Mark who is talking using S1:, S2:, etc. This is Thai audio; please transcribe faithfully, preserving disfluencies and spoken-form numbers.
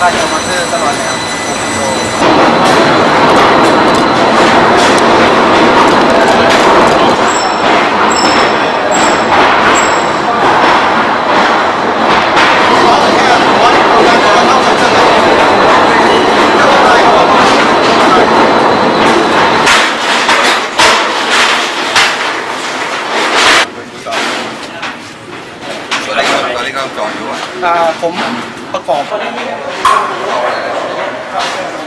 S1: ค่าเช่ามอเตอร์ตลอดแล้วหกกิโล
S2: ตอนนี้ก็จอดอยู่อ่ะ
S1: ผมประกอบ